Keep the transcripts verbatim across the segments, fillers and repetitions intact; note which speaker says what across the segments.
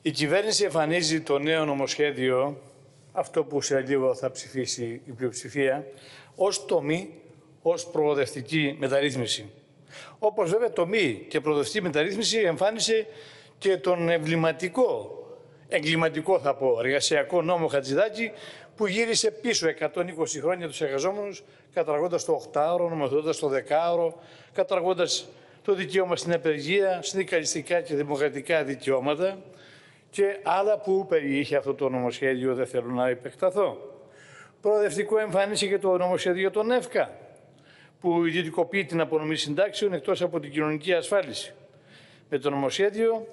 Speaker 1: Η κυβέρνηση εμφανίζει το νέο νομοσχέδιο, αυτό που σε λίγο θα ψηφίσει η πλειοψηφία, ως τομή, ως προοδευτική μεταρρύθμιση. Όπως βέβαια τομή και προοδευτική μεταρρύθμιση εμφάνισε και τον εμβληματικό, εγκληματικό θα πω, εργασιακό νόμο Χατζηδάκη, που γύρισε πίσω εκατόν είκοσι χρόνια τους εργαζόμενους, καταργώντας το οκτάωρο, νομοθετώντας το δεκάωρο, καταργώντας το δικαίωμα στην απεργία, συνδικαλιστικά και δημοκρατικά δικαιώματα και άλλα που περιείχε αυτό το νομοσχέδιο, δεν θέλω να επεκταθώ. Προοδευτικό εμφάνισε και το νομοσχέδιο των ΕΦΚΑ, που ιδιωτικοποιεί την απονομή συντάξεων εκτός από την κοινωνική ασφάλιση. Με το νομοσχέδιο,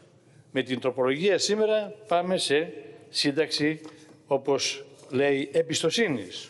Speaker 1: με την τροπολογία σήμερα, πάμε σε σύνταξη, όπως λέει, εμπιστοσύνης.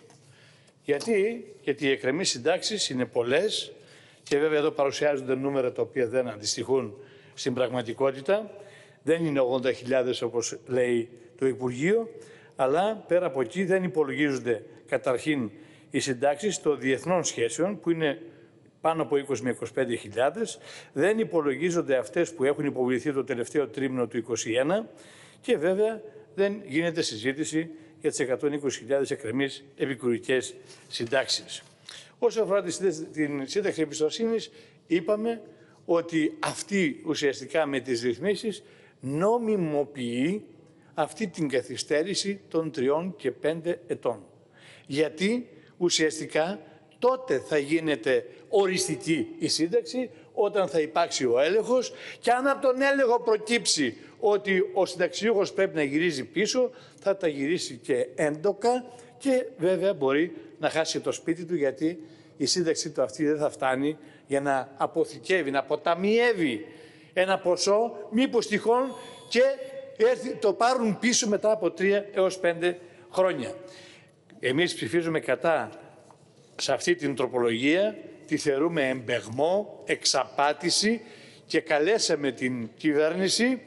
Speaker 1: Γιατί, γιατί οι εκκρεμείς συντάξεις είναι πολλές και βέβαια εδώ παρουσιάζονται νούμερα τα οποία δεν αντιστοιχούν στην πραγματικότητα. Δεν είναι ογδόντα χιλιάδες όπως λέει το Υπουργείο, αλλά πέρα από εκεί δεν υπολογίζονται καταρχήν οι συντάξεις των διεθνών σχέσεων, που είναι πάνω από είκοσι με είκοσι πέντε χιλιάδες, δεν υπολογίζονται αυτές που έχουν υποβληθεί το τελευταίο τρίμηνο του είκοσι ένα και βέβαια δεν γίνεται συζήτηση για τις εκατόν είκοσι χιλιάδες εκκρεμείς επικουρικές συντάξεις. Όσο αφορά την σύνταξη εμπιστοσύνης, είπαμε ότι αυτή ουσιαστικά με τις ρυθμίσεις νομιμοποιεί αυτή την καθυστέρηση των τριών και πέντε ετών. Γιατί ουσιαστικά τότε θα γίνεται οριστική η σύνταξη, όταν θα υπάρξει ο έλεγχος και αν από τον έλεγχο προκύψει ότι ο συνταξιούχος πρέπει να γυρίζει πίσω, θα τα γυρίσει και έντοκα και βέβαια μπορεί να χάσει το σπίτι του, γιατί η σύνταξή του αυτή δεν θα φτάνει για να αποθηκεύει, να αποταμιεύει ένα ποσό, μήπως τυχόν και έρθει, το πάρουν πίσω μετά από τρία έως πέντε χρόνια. Εμείς ψηφίζουμε κατά σε αυτή την τροπολογία, τη θεωρούμε εμπεγμό, εξαπάτηση και καλέσαμε την κυβέρνηση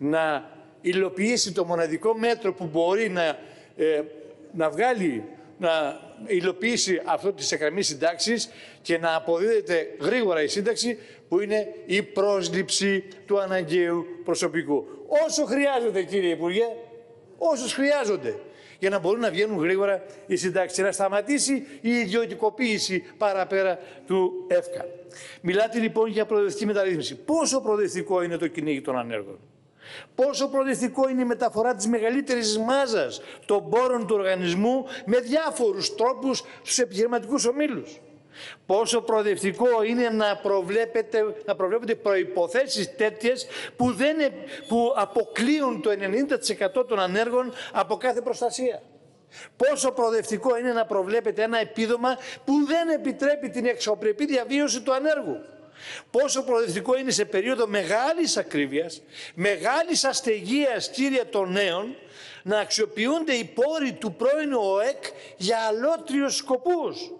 Speaker 1: να υλοποιήσει το μοναδικό μέτρο που μπορεί να, ε, να βγάλει, να υλοποιήσει αυτό τις εκκρεμείς συντάξεις και να αποδίδεται γρήγορα η σύνταξη, που είναι η πρόσληψη του αναγκαίου προσωπικού. Όσο χρειάζεται, κύριε Υπουργέ, όσους χρειάζονται, για να μπορούν να βγαίνουν γρήγορα οι συντάξεις, να σταματήσει η ιδιωτικοποίηση παραπέρα του ΕΦΚΑ. Μιλάτε λοιπόν για προοδευτική μεταρρύθμιση. Πόσο προοδευτικό είναι το κυνήγι των ανέργων? Πόσο προοδευτικό είναι η μεταφορά της μεγαλύτερης μάζας των πόρων του οργανισμού με διάφορους τρόπους στους επιχειρηματικούς ομίλους? Πόσο προοδευτικό είναι να, προβλέπετε, να προβλέπετε προϋποθέσεις τέτοιες που, δεν, που αποκλείουν το ενενήντα τοις εκατό των ανέργων από κάθε προστασία? Πόσο προοδευτικό είναι να προβλέπετε ένα επίδομα που δεν επιτρέπει την εξωπρεπή διαβίωση του ανέργου? Πόσο προοδευτικό είναι σε περίοδο μεγάλης ακρίβειας, μεγάλης αστεγίας, κύριε, των νέων, να αξιοποιούνται οι πόροι του πρώην ΟΕΚ για αλότριους σκοπούς?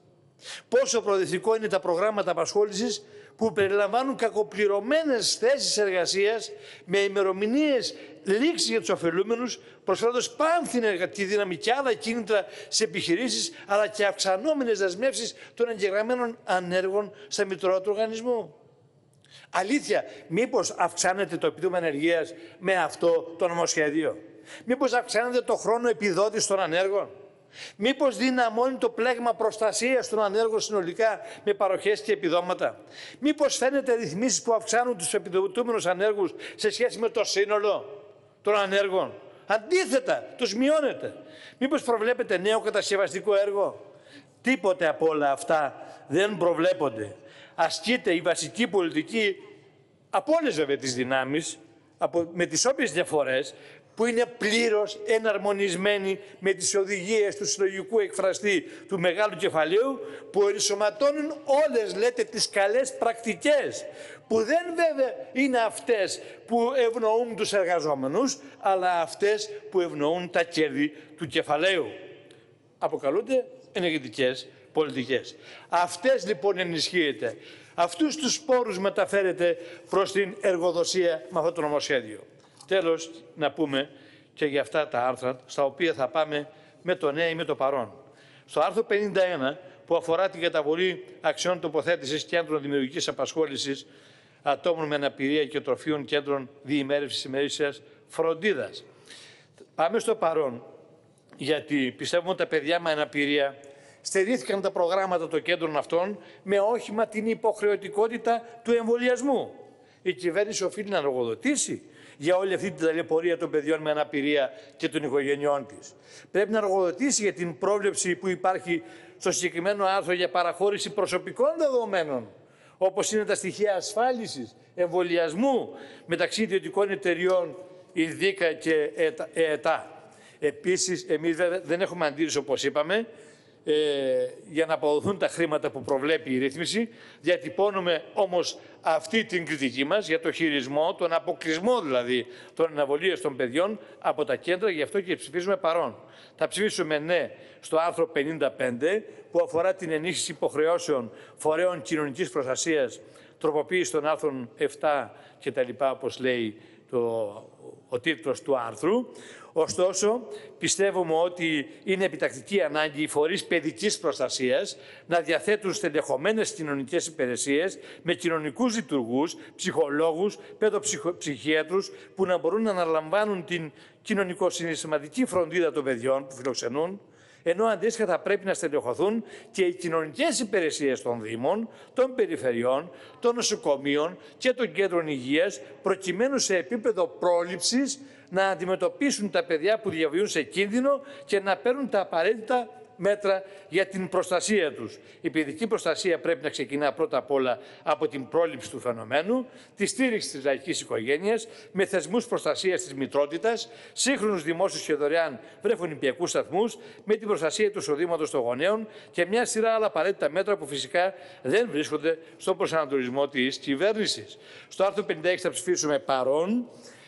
Speaker 1: Πόσο προοδευτικό είναι τα προγράμματα απασχόλησης που περιλαμβάνουν κακοπληρωμένες θέσεις εργασίας με ημερομηνίες λήξης για τους ωφελούμενους, προσφέροντας πάνθινη εργατική δύναμη και άλλα κίνητρα σε επιχειρήσεις, αλλά και αυξανόμενες δεσμεύσεις των εγγεγραμμένων ανέργων στα μητρώα του οργανισμού. Αλήθεια, μήπως αυξάνεται το επίδομα ανεργίας με αυτό το νομοσχέδιο? Μήπως αυξάνεται το χρόνο επιδότησης των ανέργων? Μήπως δυναμώνει το πλέγμα προστασίας των ανέργων συνολικά με παροχές και επιδόματα? Μήπως φαίνεται ρυθμίσεις που αυξάνουν τους επιδοτούμενους ανέργους σε σχέση με το σύνολο των ανέργων? Αντίθετα, τους μειώνεται. Μήπως προβλέπετε νέο κατασκευαστικό έργο? Τίποτε από όλα αυτά δεν προβλέπονται. Ασκείται η βασική πολιτική από όλες βέβαια τις δυνάμεις, από, με τις όποιες διαφορές, που είναι πλήρως εναρμονισμένη με τις οδηγίες του συλλογικού εκφραστή του μεγάλου κεφαλαίου, που ενσωματώνουν όλες, λέτε, τις καλές πρακτικές, που δεν βέβαια είναι αυτές που ευνοούν τους εργαζόμενους, αλλά αυτές που ευνοούν τα κέρδη του κεφαλαίου. Αποκαλούνται ενεργητικές πολιτικές. Αυτές λοιπόν ενισχύεται. Αυτούς τους πόρους μεταφέρεται προς την εργοδοσία με αυτό το νομοσχέδιο. Τέλος, να πούμε και για αυτά τα άρθρα, στα οποία θα πάμε με το ναι ή με το παρόν. Στο άρθρο πενήντα ένα, που αφορά την καταβολή αξιών τοποθέτησης κέντρων δημιουργικής απασχόλησης, ατόμων με αναπηρία και τροφίων κέντρων διημέρευσης ημερήσιας φροντίδας. Πάμε στο παρόν, γιατί πιστεύουμε ότι τα παιδιά με αναπηρία στερήθηκαν τα προγράμματα των κέντρων αυτών με όχημα την υποχρεωτικότητα του εμβολιασμού. Η κυβέρνηση οφείλει να εργοδοτήσει για όλη αυτή την ταλαιπωρία των παιδιών με αναπηρία και των οικογενειών της. Πρέπει να εργοδοτήσει για την πρόβλεψη που υπάρχει στο συγκεκριμένο άρθρο για παραχώρηση προσωπικών δεδομένων, όπως είναι τα στοιχεία ασφάλισης, εμβολιασμού μεταξύ ιδιωτικών εταιριών, ΙΔΙΚΑ και ΕΕΤΑ. Επίσης, εμείς δεν έχουμε αντίρρηση, όπως είπαμε, ε, για να αποδοθούν τα χρήματα που προβλέπει η ρύθμιση. Διατυπώνουμε όμως αυτή την κριτική μας για το χειρισμό, τον αποκλεισμό δηλαδή των αναβολίων των παιδιών από τα κέντρα, γι' αυτό και ψηφίζουμε παρόν. Θα ψηφίσουμε ναι στο άρθρο πενήντα πέντε που αφορά την ενίσχυση υποχρεώσεων φορέων κοινωνικής προστασίας, τροποποίηση των άρθρων επτά κτλ. Όπως λέει το, ο τίτλος του άρθρου. Ωστόσο, πιστεύουμε ότι είναι επιτακτική ανάγκη οι φορείς παιδικής προστασίας να διαθέτουν στελεχωμένες κοινωνικές υπηρεσίες με κοινωνικούς λειτουργούς, ψυχολόγους, παιδοψυχίατρους που να μπορούν να αναλαμβάνουν την κοινωνικοσυναισθηματική φροντίδα των παιδιών που φιλοξενούν, ενώ αντίστοιχα θα πρέπει να στελεχωθούν και οι κοινωνικές υπηρεσίες των Δήμων, των περιφερειών, των νοσοκομείων και των κέντρων υγείας, προκειμένου σε επίπεδο πρόληψης να αντιμετωπίσουν τα παιδιά που διαβιούν σε κίνδυνο και να παίρνουν τα απαραίτητα μέτρα για την προστασία τους. Η παιδική προστασία πρέπει να ξεκινά πρώτα απ' όλα από την πρόληψη του φαινομένου, τη στήριξη της λαϊκής οικογένειας, με θεσμούς προστασίας της μητρότητας, σύγχρονους δημόσιους και δωρεάν βρεφονιπιακούς σταθμούς, με την προστασία του εισοδήματος των γονέων και μια σειρά άλλα απαραίτητα μέτρα που φυσικά δεν βρίσκονται στον προσανατολισμό της κυβέρνησης. Στο άρθρο πενήντα έξι θα ψηφίσουμε παρόν.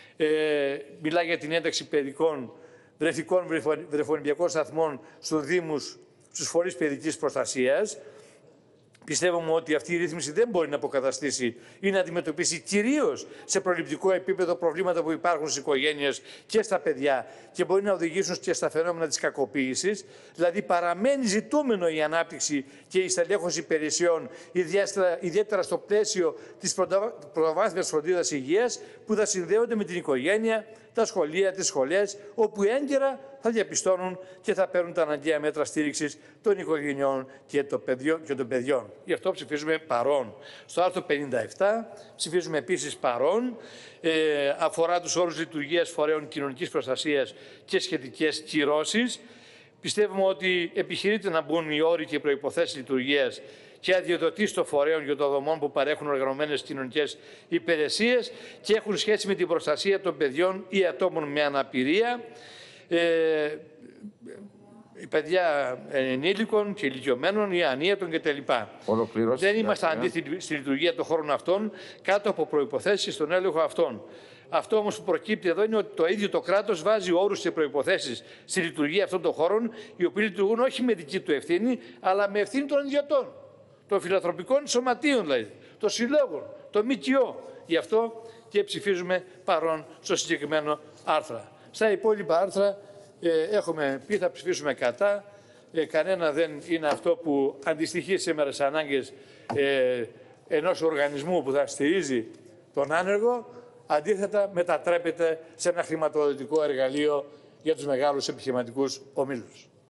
Speaker 1: Ε, μιλάει για την ένταξη παιδικών βρεφικών βρεφονιπιακών σταθμών στους Δήμους, στους φορείς παιδικής προστασίας. Πιστεύουμε ότι αυτή η ρύθμιση δεν μπορεί να αποκαταστήσει ή να αντιμετωπίσει κυρίως σε προληπτικό επίπεδο προβλήματα που υπάρχουν στις οικογένειες και στα παιδιά και μπορεί να οδηγήσουν και στα φαινόμενα της κακοποίησης. Δηλαδή, παραμένει ζητούμενο η ανάπτυξη και η στελέχωση υπηρεσιών, ιδιαίτερα, ιδιαίτερα στο πλαίσιο της πρωτοβάθμιας φροντίδας υγείας, που θα συνδέονται με την οικογένεια, τα σχολεία, τις σχολές, όπου έγκαιρα θα διαπιστώνουν και θα παίρνουν τα αναγκαία μέτρα στήριξης των οικογενειών και των παιδιών. Και των παιδιών. Γι' αυτό ψηφίζουμε παρόν. Στο άρθρο πενήντα επτά ψηφίζουμε επίσης παρόν. Ε, αφορά τους όρους λειτουργίας φορέων κοινωνικής προστασίας και σχετικές κυρώσεις. Πιστεύουμε ότι επιχειρείται να μπουν οι όροι και οι προϋποθέσεις λειτουργίας και αδειοδοτήσεις των φορέων και των δομών που παρέχουν οργανωμένες κοινωνικές υπηρεσίες και έχουν σχέση με την προστασία των παιδιών ή ατόμων με αναπηρία, ε, παιδιά ενήλικων και ηλικιωμένων ή ανίατων κτλ. Δεν είμαστε αντίθετοι στη λειτουργία των χώρων αυτών κάτω από προϋποθέσεις στον έλεγχο αυτών. Αυτό όμως που προκύπτει εδώ είναι ότι το ίδιο το κράτος βάζει όρους και προϋποθέσεις στη λειτουργία αυτών των χώρων, οι οποίοι λειτουργούν όχι με δική του ευθύνη, αλλά με ευθύνη των ιδιωτών, των φιλανθρωπικών σωματείων, δηλαδή, των συλλόγων, των ΜΚΟ. Γι' αυτό και ψηφίζουμε παρόν στο συγκεκριμένο άρθρα. Στα υπόλοιπα άρθρα ε, έχουμε πει θα ψηφίσουμε κατά. Ε, κανένα δεν είναι αυτό που αντιστοιχεί σήμερα σε ανάγκες ε, ενός οργανισμού που θα στηρίζει τον άνεργο. Αντίθετα, μετατρέπεται σε ένα χρηματοδοτικό εργαλείο για τους μεγάλους επιχειρηματικούς ομίλους.